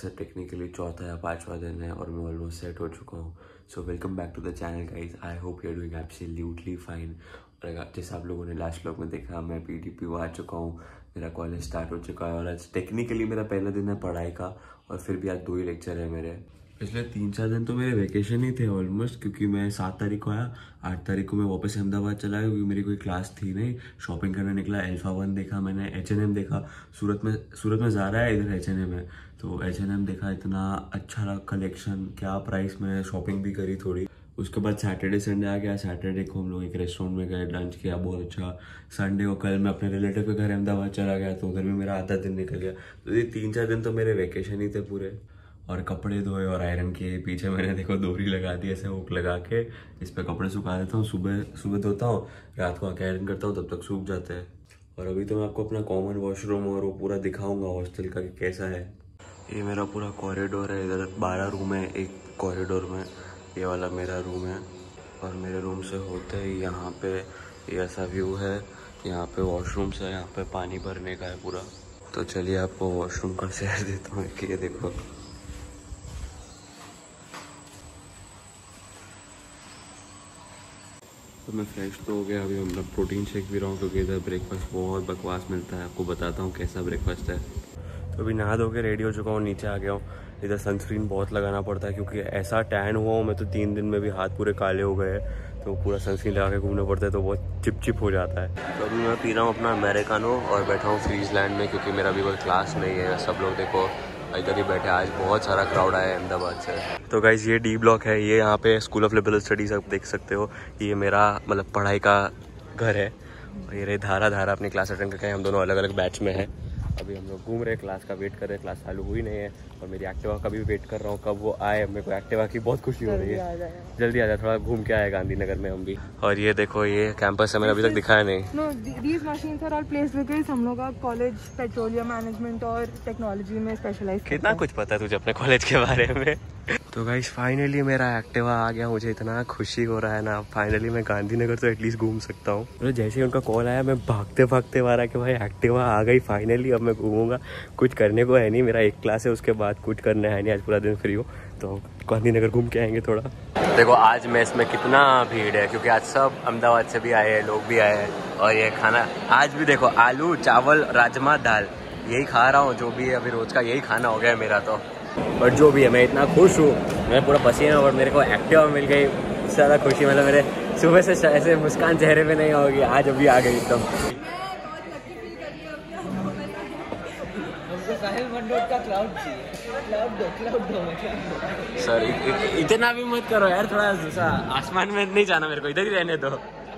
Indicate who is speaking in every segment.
Speaker 1: से टेक्निकली चौथा या पांचवा दिन है और मैं ऑलमोस्ट सेट हो चुका हूँ। So welcome back to the channel guys. I hope you are doing absolutely fine. और जैसे आप लोगों ने लास्ट व्लॉग में देखा, मैं PTPU आ चुका हूँ, मेरा कॉलेज स्टार्ट हो चुका है और आज टेक्निकली मेरा पहला दिन है पढ़ाई का और फिर भी आज 2 ही लेक्चर है मेरे। पिछले 3-4 दिन तो मेरे वेकेशन ही थे ऑलमोस्ट, क्योंकि मैं 7 तारीख को आया, 8 तारीख को मैं वापस अहमदाबाद चला गया क्योंकि मेरी कोई क्लास थी नहीं। शॉपिंग करने निकला, अल्फा 1 देखा मैंने, H&M देखा, सूरत में ज़ारा है, इधर H&M है, तो H&M देखा, इतना अच्छा रहा कलेक्शन, क्या प्राइस में, शॉपिंग भी करी थोड़ी। उसके बाद सैटरडे संडे आ गया। सैटरडे को हम लोग एक रेस्टोरेंट में गए, लंच किया, बहुत अच्छा। संडे को कल मैं अपने रिलेटिव के घर अहमदाबाद चला गया, तो उधर भी मेरा आधा दिन निकल गया। तो ये 3-4 दिन तो मेरे वेकेशन ही थे पूरे। और कपड़े धोए और आयरन किए। पीछे मैंने देखो डोरी लगा दी, ऐसे हुक लगा के इस पर कपड़े सुखा देता हूँ। सुबह धोता हूँ, रात को आके आयरन करता हूँ, तब तक सूख जाते हैं। और अभी तो मैं आपको अपना कॉमन वॉशरूम और वो पूरा दिखाऊंगा हॉस्टल का कि कैसा है। ये मेरा पूरा कॉरिडोर है, इधर 12 रूम है एक कॉरिडोर में। ये वाला मेरा रूम है और मेरे रूम से होते ही यहाँ पे ये ऐसा व्यू है। यहाँ पे वॉशरूम्स है, यहाँ पे पानी भरने का है पूरा। तो चलिए आपको वॉशरूम का सैर देता हूँ कि ये देखो। तो मैं फ्रेश तो हो गया, अभी मैं प्रोटीन शेक भी रहा हूँ क्योंकि इधर ब्रेकफास्ट बहुत बकवास मिलता है। आपको बताता हूँ कैसा ब्रेकफास्ट है। तो अभी नहा धो के रेडी हो चुका हूँ, नीचे आ गया हूँ। इधर सनस्क्रीन बहुत लगाना पड़ता है क्योंकि ऐसा टैन हुआ हूँ मैं, तो 3 दिन में भी हाथ पूरे काले हो गए हैं, तो पूरा सनस्क्रीन लगा के घूमना पड़ता है, तो बहुत चिप हो जाता है। तो अभी मैं पी रहा हूँ अपना अमेरिकानो और बैठा हूँ फ्रीजलैंड में, क्योंकि मेरा अभी कोई क्लास नहीं है। सब लोग देखो इधर ही बैठे, आज बहुत सारा क्राउड आया है अहमदाबाद से। तो गाइज ये D ब्लॉक है, ये यहाँ पे स्कूल ऑफ लिबरल स्टडीज़ आप देख सकते हो। ये मेरा मतलब पढ़ाई का घर है। और ये रही धारा अपनी क्लास अटेंड करके, हम दोनों अलग अलग बैच में हैं। अभी हम लोग घूम रहे हैं, क्लास का वेट कर रहे हैं, क्लास चालू हुई नहीं है। और मेरी एक्टिवा का भी वेट कर रहा हूँ कब वो आए। मेरे को एक्टिवा की बहुत खुशी हो रही है, जल्दी आ जाए, थोड़ा घूम के आए गांधीनगर में हम भी। और ये देखो ये कैंपस है, मैंने अभी तक दिखाया नहीं।
Speaker 2: These machines are all placed because हम लोग का कॉलेज पेट्रोलियम मैनेजमेंट और टेक्नोलॉजी में स्पेशलाइज।
Speaker 1: कितना कुछ पता है तुझे अपने कॉलेज के बारे में। तो गाइस फाइनली मेरा एक्टिवा आ गया, मुझे इतना खुशी हो रहा है ना। फाइनली मैं गांधीनगर तो एटलीस्ट घूम सकता हूँ। तो जैसे ही उनका कॉल आया, मैं भागते मारा कि भाई एक्टिवा आ गई फाइनली, अब मैं घूमूंगा। कुछ करने को है नहीं, मेरा एक क्लास है, उसके बाद कुछ करना है नहीं, आज पूरा दिन फ्री हो, तो गांधीनगर घूम के आएंगे थोड़ा। देखो आज मेस में कितना भीड़ है, क्योंकि आज सब अहमदाबाद से भी आए हैं, लोग भी आए हैं। और ये खाना आज भी देखो, आलू चावल राजमा दाल, यही खा रहा हूँ। जो भी है अभी रोज का यही खाना हो गया मेरा। तो बट जो भी है मैं इतना खुश हूँ, मैं पूरा पसीना, और मेरे को एक्टिवा मिल गई, उससे ज़्यादा खुशी मतलब मेरे सुबह से ऐसे मुस्कान चेहरे पे नहीं होगी, आज अभी आ गई एकदम। सर इतना भी मत करो यार, थोड़ा सा आसमान में नहीं जाना, मेरे को इधर ही रहने दो।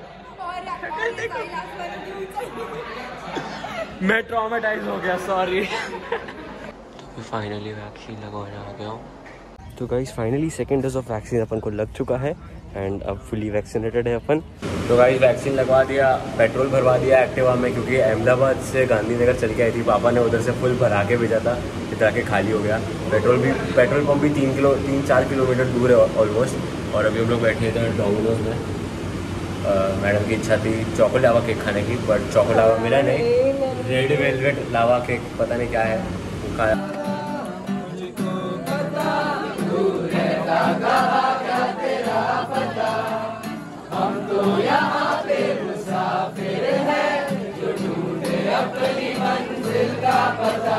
Speaker 1: मैं ट्रॉमेटाइज हो गया, सॉरी। तो फाइनली वैक्सीन लगवाने आ गया हूँ। तो guys finally 2nd dose of vaccine अपन को लग चुका है एंड अब फुली वैक्सीनेटेड है अपन। तो गाइस वैक्सीन लगवा दिया, पेट्रोल भरवा दिया एक्टिवा में, क्योंकि अहमदाबाद से गांधीनगर चल के आई थी, पापा ने उधर से फुल भरा के भेजा था, इधर आके खाली हो गया। पेट्रोल पंप भी 3-4 किलोमीटर दूर है ऑलमोस्ट। और अभी हम लोग बैठे इधर डोमिनोज में। मैडम की इच्छा थी चॉको लावा केक खाने की, बट चॉको लावा मिला नहीं, रेड वेलवेट लावा केक पता नहीं क्या है, वो खाया। हम तो यहाँ पे मुसाफिर हैं, जो ढूंढे अपनी मंजिल का पता।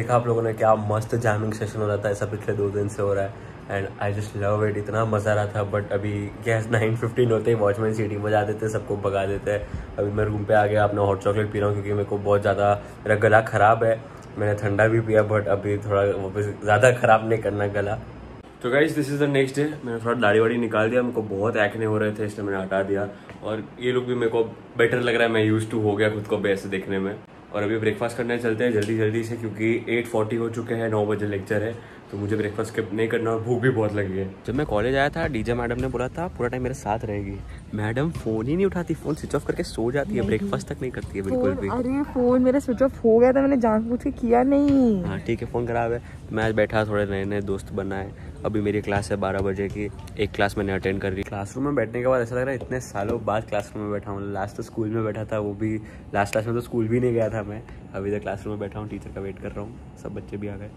Speaker 1: देखा आप लोगों ने क्या मस्त जैमिंग सेशन हो रहा था, ऐसा पिछले 2 दिन से हो रहा है and I just love it, इतना मज़ा आ रहा था। बट अभी गैस 9:15 होते ही वॉचमैन सीटी बजा देते, सबको भगा देते हैं। अभी मैं रूम पे आ गया, अपना हॉट चॉकलेट पी रहा हूँ क्योंकि मेरे को बहुत ज़्यादा, मेरा गला ख़राब है। मैंने ठंडा भी पिया बट अभी थोड़ा वापस ज़्यादा ख़राब नहीं करना गला। तो guys this is the next day. मैंने थोड़ा दाढ़ी वाड़ी निकाल दिया, मेरे को बहुत एक्ने हो रहे थे इसलिए मैंने हटा दिया। और ये लुक भी मेरे को बेटर लग रहा है, मैं यूज टू हो गया खुद को बेस्ट देखने में। और अभी ब्रेकफास्ट करने चलते हैं जल्दी से क्योंकि 8:40 हो चुके हैं, 9 बजे लेक्चर है, तो मुझे ब्रेकफास्ट स्किप नहीं करना और भूख भी बहुत लगी है। जब मैं कॉलेज आया था डीजे मैडम ने बोला था पूरा टाइम मेरे साथ रहेगी। मैडम फ़ोन ही नहीं उठाती, फ़ोन स्विच ऑफ करके सो जाती है, ब्रेकफास्ट तक नहीं करती है बिल्कुल भी।
Speaker 2: अरे फ़ोन मेरा स्विच ऑफ हो गया था, मैंने जानबूझ के किया नहीं।
Speaker 1: हाँ ठीक है, फ़ोन ख़राब है। मैं आज बैठा, थोड़े नए दोस्त बनाए। अभी मेरी क्लास है 12 बजे की, एक क्लास मैंने अटेंड कर ली। क्लासरूम में बैठने के बाद ऐसा लग रहा है इतने सालों बाद क्लासरूम में बैठा हूँ। लास्ट तो स्कूल में बैठा था, वो भी लास्ट क्लास में तो स्कूल भी नहीं गया था मैं। अभी तक क्लासरूम में बैठा हूँ, टीचर का वेट कर रहा हूँ, सब बच्चे भी आ गए।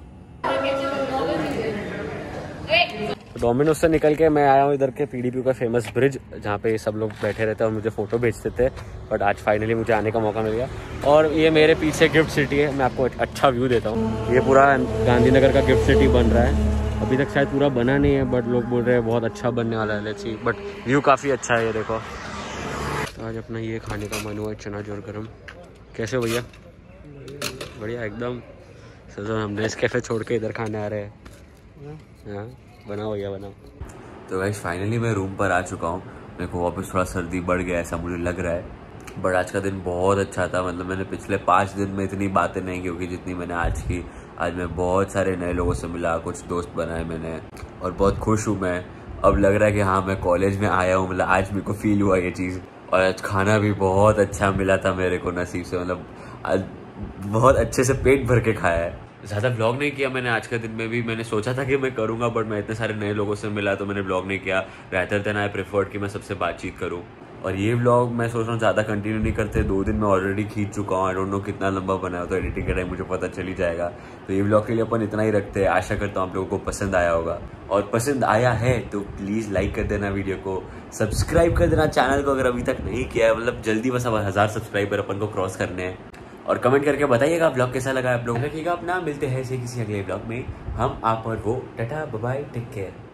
Speaker 1: डोमिनोज से निकल के मैं आया हूँ इधर के PDP का फेमस ब्रिज, जहाँ पे सब लोग बैठे रहते हैं और मुझे फ़ोटो भेजते थे। बट आज फाइनली मुझे आने का मौका मिल गया। और ये मेरे पीछे गिफ्ट सिटी है, मैं आपको एक अच्छा व्यू देता हूँ। ये पूरा गांधीनगर का गिफ्ट सिटी बन रहा है, अभी तक शायद पूरा बना नहीं है बट लोग बोल रहे हैं बहुत अच्छा बनने वाला है। लेट्स सी, बट व्यू काफ़ी अच्छा है। ये देखो, तो आज अपना ये खाने का मेनू है, चना जोर गरम। कैसे हो भैया? बढ़िया एकदम। सोचो हमने इस कैफ़े छोड़ के इधर खाने आ रहे हैं। हाँ बनाओ भैया बनाओ। तो गाइस फाइनली मैं रूम पर आ चुका हूँ। मेरे को वापस थोड़ा सर्दी बढ़ गया ऐसा मुझे लग रहा है। बट आज का दिन बहुत अच्छा था, मतलब मैंने पिछले 5 दिन में इतनी बातें नहीं की होगी जितनी मैंने आज की। आज मैं बहुत सारे नए लोगों से मिला, कुछ दोस्त बनाए मैंने और बहुत खुश हूँ मैं। अब लग रहा है कि हाँ मैं कॉलेज में आया हूँ, मतलब आज मेरे को फील हुआ ये चीज़। और आज खाना भी बहुत अच्छा मिला था मेरे को नसीब से, मतलब आज बहुत अच्छे से पेट भर के खाया है। ज़्यादा ब्लॉग नहीं किया मैंने आज के दिन में भी, मैंने सोचा था कि मैं करूँगा बट मैं इतने सारे नए लोगों से मिला तो मैंने ब्लॉग नहीं किया। रहते देन आई प्रेफर्ड कि मैं सबसे बातचीत करूँ। और ये व्लॉग मैं सोच रहा हूँ ज़्यादा कंटिन्यू नहीं करते, 2 दिन में ऑलरेडी खींच चुका हूँ। आई डोंट नो कितना लंबा बना है, तो एडिटिंग के टाइम मुझे पता चल ही जाएगा। तो ये व्लॉग के लिए अपन इतना ही रखते हैं। आशा करता हूँ आप लोगों को पसंद आया होगा, और पसंद आया है तो प्लीज़ लाइक कर देना वीडियो को, सब्सक्राइब कर देना चैनल को अगर अभी तक नहीं किया है। मतलब जल्दी बस अब 1000 सब्सक्राइबर अपन को क्रॉस करने हैं। और कमेंट करके बताइएगा व्लॉग कैसा लगा आप लोग। रखिएगा अपना, मिलते हैं ऐसे किसी अगले व्लॉग में हम, आप और वो। Ta ta bye bye, take care.